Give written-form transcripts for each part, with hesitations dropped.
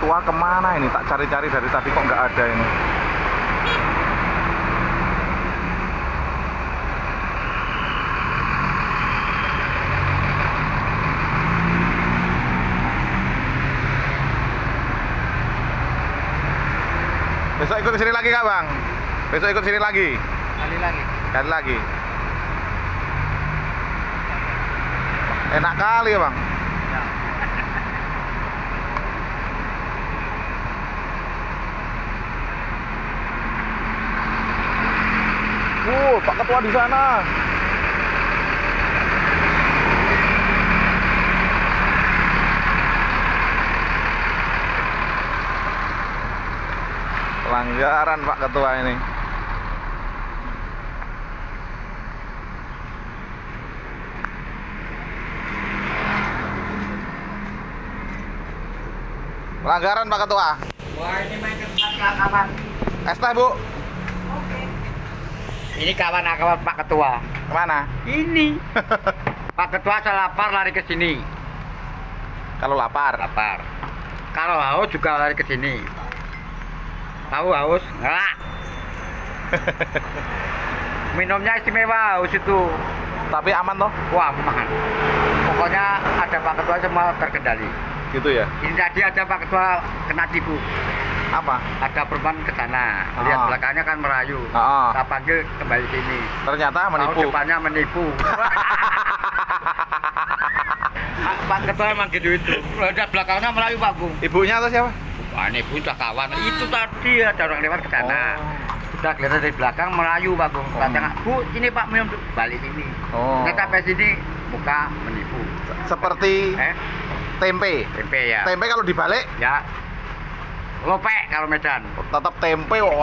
Ketua kemana ini? Tak cari-cari dari tadi kok nggak ada ini. Besok ikut sini lagi Kak Bang? Besok ikut sini lagi? Kali lagi. Kali lagi. Enak kali ya Bang? Ya. Pak Ketua di sana. Pelanggaran Pak Ketua ini. Pelanggaran Pak Ketua. Wah, ini main ke tempat kawan. Es teh Bu. Oke. Ini kawan-kawan Pak Ketua. Kemana? Ini. Pak Ketua saya lapar lari ke sini. Kalau lapar. Lapar. Kalau haus juga lari ke sini. Tahu haus? Ngelak. Minumnya istimewa haus itu. Tapi aman toh? Wah, aman. Pokoknya ada Pak Ketua semua terkendali. Gitu ya? Ini tadi ada Pak Ketua kena tipu. Apa? Ada perempuan ke sana. Lihat belakangnya kan merayu. Kita panggil kembali sini. Ternyata menipu. Tahu depannya menipu. Pak Ketua emang gitu itu. Ada belakangnya merayu Pak Bung. Ibunya atau siapa? Wah, ini ibu udah kawan. Itu tadi ada orang lewat ke sana. Sudah kelihatan dari belakang merayu Pak Bung. Katanya, Bu, ini Pak minum balik sini. Kita sampai sini muka menipu. Seperti tempe. Tempe ya. Tempe kalau dibalik Ya. Lopek kalau Medan. tetap tempe kok.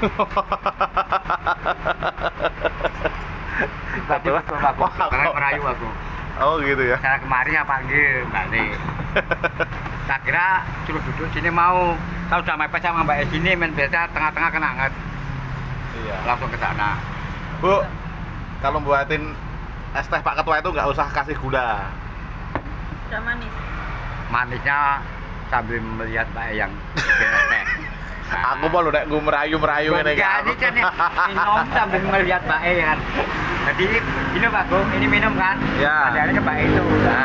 Tiba-tiba aku. Karena merayu aku. Oh gitu ya. Saya kemarin ya panggil balik. Tak kira suruh duduk sini mau. Saya udah mepet sama Mbak sini main biasa tengah-tengah kena anget. Iya. Langsung ke sana. Bu, kalau buatin es teh Pak Ketua itu nggak usah kasih gula. Udah manis. Manisnya sambil melihat Mbak yang bikin es teh. Aku mau nek gue merayu-merayu ini kan. Ini kan minum sambil melihat Mbak kan. Jadi ini Pak Bung, ini minum kan? Ya. Ada ke Mbak itu.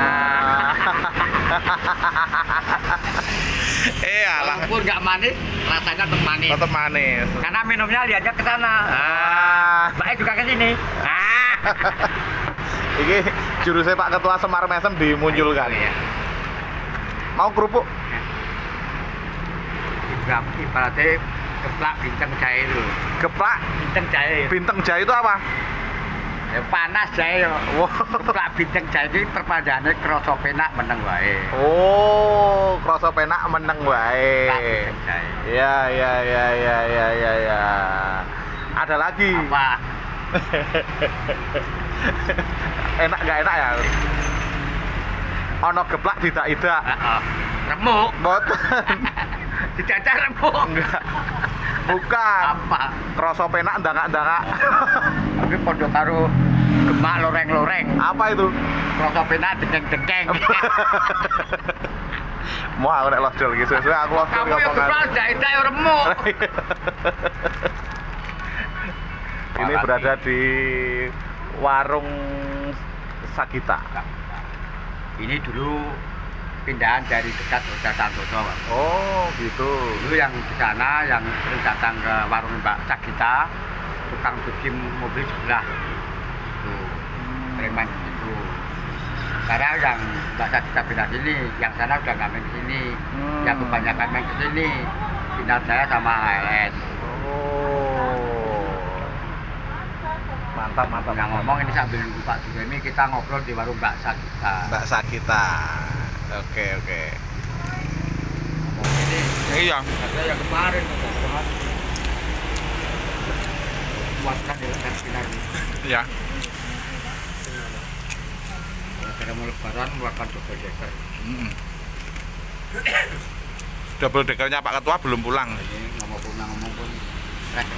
Walaupun nggak manis, rasanya tetap manis. Tetap manis. Karena minumnya lihatnya ke sana. Mbak juga ke sini. Ini jurusnya Pak Ketua Semar Mesem dimunculkan. Iya. Mau kerupuk? Ibaratnya geplak bintang jahe itu. Geplak Bintang jahe. bintang jahe itu apa? Ya, panas jahe. Wow. Geplak bintang jahe itu perpanjangannya kroso penak meneng wae. Oh, kroso penak meneng wae. Geplak bintang jahe. Ya. Ada lagi. Apa? Enak nggak enak ya? Ono geplak tidak. Remuk. Boten. Tidak ada remuk. Enggak. Bukan. Apa? Kroso penak ndangak-ndangak. Tapi podo karo gemak loreng-loreng. Apa itu? Kroso penak dengkeng-dengkeng. Mau aku nek lojol gitu. Sesuai aku lojol Kamu yang geplak jahe remuk. Ini berada di warung Sagita. Ini dulu pindahan dari dekat Roda Santoso. Oh, gitu. Dulu yang di sana yang sering datang ke warung Mbak Sagita, tukang cuci mobil sebelah. Tuh, preman itu. Sekarang yang Mbak Sagita pindah sini, yang sana udah nggak main ke sini. Yang kebanyakan main ke sini, pindah saya sama ALS. Oh. Mantap. Yang ngomong ini sambil nunggu Pak Juremi, kita ngobrol di warung Mbak Sagita. Mbak Sagita. Oke. Ini Iya. ada yang kemarin, buatkan di leher sinar. Iya. Karena mau lebaran melakukan double decker. Double deckernya Pak Ketua belum pulang. Ini ngomong pun rek.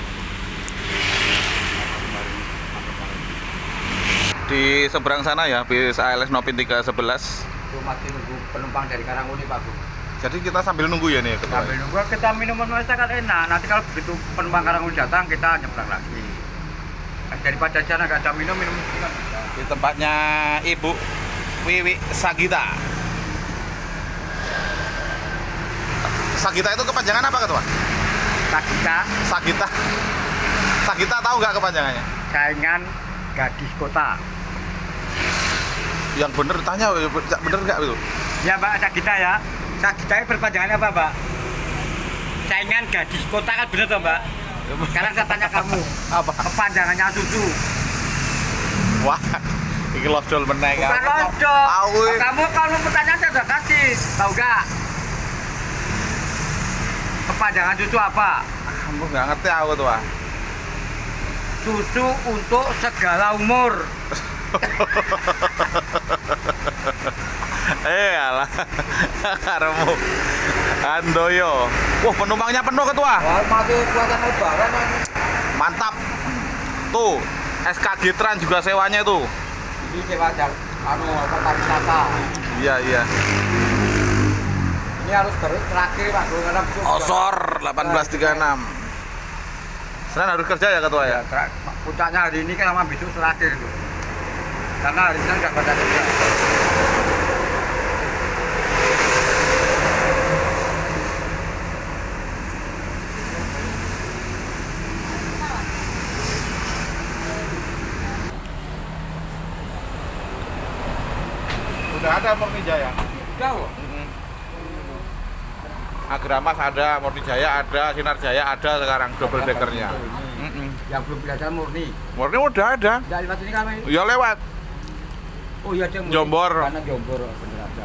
Di seberang sana ya, bis ALS Nopin 311. Itu masih nunggu penumpang dari Karanguni Pak Bu. Jadi kita sambil nunggu ya nih ketua. Sambil nunggu kita minuman kan enak. Nanti kalau begitu penumpang Karanguni datang kita nyebrang lagi. Daripada sana nggak ada minum sini kan bisa. Di tempatnya Ibu Wiwi Sagita. Sagita itu kepanjangan apa ketua? Sagita. Sagita tahu nggak kepanjangannya? Saingan gadis kota. Yang bener tanya, bener nggak itu? Ya Mbak, Sagita ya. Sagita itu berpanjangannya apa Mbak? Saingan gadis kota kan bener toh Mbak? Sekarang saya tanya kamu, Apa? kepanjangannya susu. Wah, ini lodol meneng. Bukan lodol. Tahu. Kamu kalau pertanyaan saya udah kasih, tahu nggak? Kepanjangan susu apa? Kamu nggak ngerti aku tuh. Susu untuk segala umur. Alah, karemu Andoyo. Wah, penumpangnya penuh ketua. Masih buatan lebaran. Mantap. Tuh, SKG Trans juga sewanya tuh. Ini sewa pariwisata. Iya. Ini harus terakhir Pak, Osor 1836. Senin harus kerja ya ketua ya? Puncaknya hari ini kan sama besok terakhir itu. Karena hari ini nggak pada kerja. Udah ada Murni Jaya. Jauh. Agramas ada, Murni Jaya ada, Sinar Jaya ada sekarang double deckernya. Yang belum biasa Murni. Murni udah ada. Dari lewat sini kami. Ya lewat. Oh iya ada Murni. Jombor. Karena Jombor bener ada.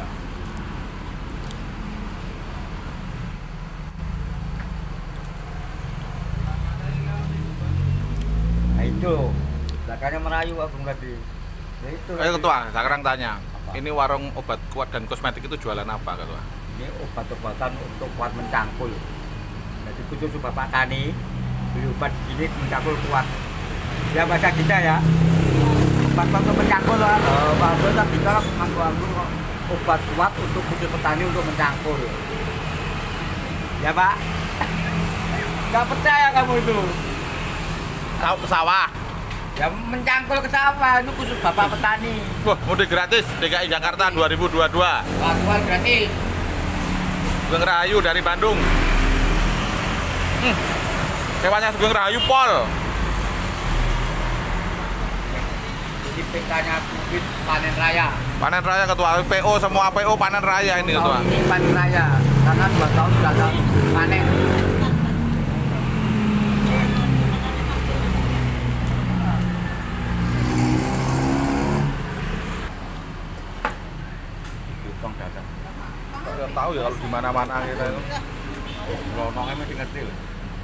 Nah itu, belakangnya merayu Agung tadi. Ya itu. Ayo ketua, sekarang tanya. Ini warung obat kuat dan kosmetik itu jualan apa ketua? Ini obat-obatan untuk kuat mencangkul. Jadi khusus Bapak Tani, beli obat ini mencangkul kuat. Ya bahasa kita ya. Obat untuk mencangkul lah. Pak Abdul tadi kalau nganggur obat kuat untuk khusus petani untuk mencangkul. Ya Pak. Gak percaya kamu itu. Sawah. Ya mencangkul ke sawah itu khusus Bapak petani. Wah, mudik gratis DKI Jakarta 2022. Bantuan gratis. Sugeng Rahayu dari Bandung. Sewanya Sugeng Rahayu pol. Ini PK-nya Bukit Panen Raya. Panen Raya ketua PO, semua PO panen raya ini ketua. Tahun ini Panen Raya. Karena 2 tahun sudah ada panen. Tahu ya kalau di mana-mana kita itu. Lonongnya masih ngerti loh.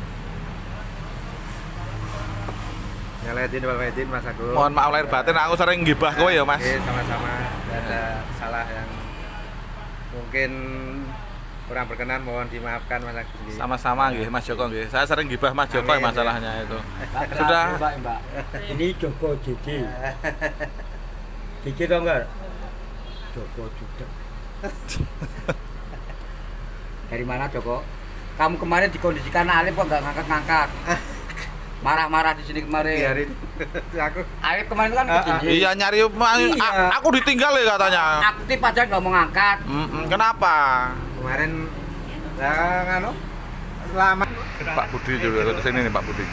Nyalahin Pak Medin Mas Agung. Mohon maaf lahir batin, aku sering gibah kowe ya Mas. Oke, sama-sama. Ada salah yang mungkin kurang berkenan, mohon dimaafkan Mas Agung. Sama-sama nggih Mas Joko nggih. Saya sering gibah Mas Joko Amin, masalahnya itu. Sudah. Sudah. Mbak. Ini Joko Cici. Cici tau enggak? Joko juga. Dari mana Joko? Kamu kemarin dikondisikan Alif kok nggak ngangkat-ngangkat? Marah-marah di sini kemarin. Biarin. Aku Alif kemarin kan kesini. Iya nyari Iya. aku ditinggal ya katanya. Aktif aja nggak mau ngangkat. Kenapa? kemarin nganu lama. Pak Budi juga ke sini nih Pak Budi.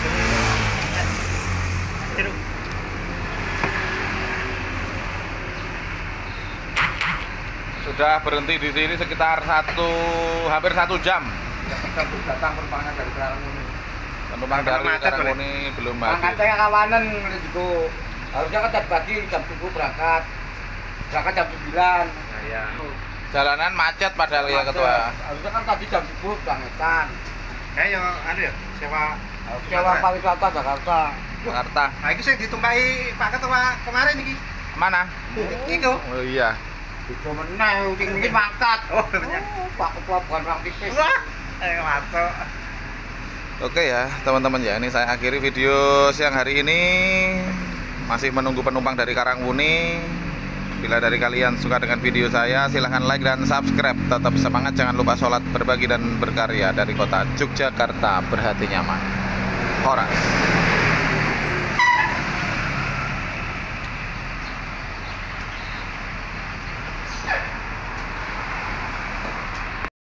Sudah berhenti di sini sekitar hampir 1 jam. Datang penumpangnya dari Karanguni. Penumpang dari Karanguni belum hadir. Angkatnya kawanan itu. Harusnya kan tadi pagi jam 7 berangkat. Berangkat jam 9. Nah, ya. Jalanan macet padahal ya ketua. Harusnya kan tadi jam 10 berangkat. Kayak yang anu ya, Sewa pariwisata Jakarta. Jakarta. Nah, itu saya ditumpai Pak Ketua kemarin iki. Mana? Itu. Oh iya. Itu meneh mungkin mangkat. Oh, bener. Pak Ketua bukan orang tipis. Wah, masuk. Oke ya teman-teman ya, ini saya akhiri video siang hari ini. Masih menunggu penumpang dari Karanguni. Bila dari kalian suka dengan video saya, silahkan like dan subscribe. Tetap semangat, jangan lupa sholat, berbagi dan berkarya. Dari kota Yogyakarta, berhati nyaman. Horas.